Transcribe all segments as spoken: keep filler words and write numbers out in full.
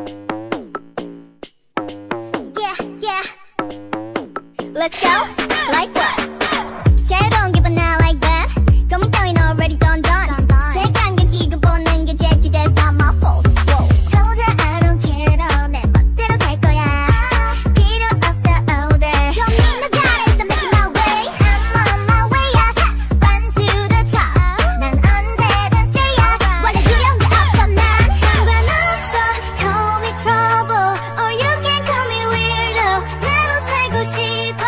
Yeah, yeah. Let's go. Like what? 새로운 기분 I like that. 고민 따윈 already done done. 색감 기분 보는 게 재치 that's not my fault. Whoa. 도저히 I don't care 너 내 멋대로 갈 거야. 필요 없어 all day. Don't need no guidance I'm making my way. I'm on my way up. Run to the top. 난 언제든 straight up. 원래 두려운 게 없어 난 상관없어. Call me trouble or you can call me weirdo. 나로 살고 싶어.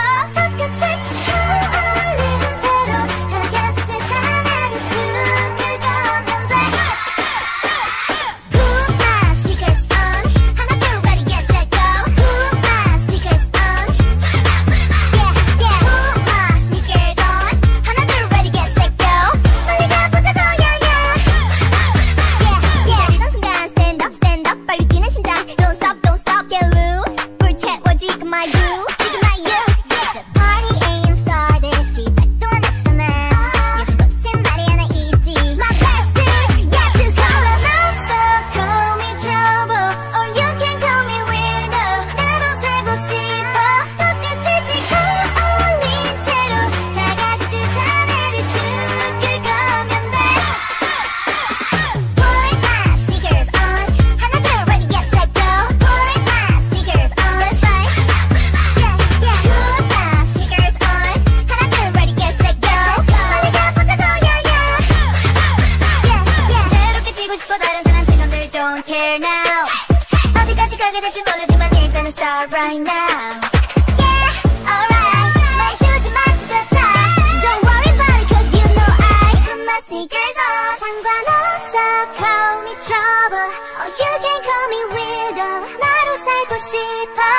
Right now, yeah, alright. 멈추지 마 to the top. Don't worry about it, 'cause you know I put my sneakers on. 상관없어, call me trouble, or you can call me weirdo. 나로 살고 싶어.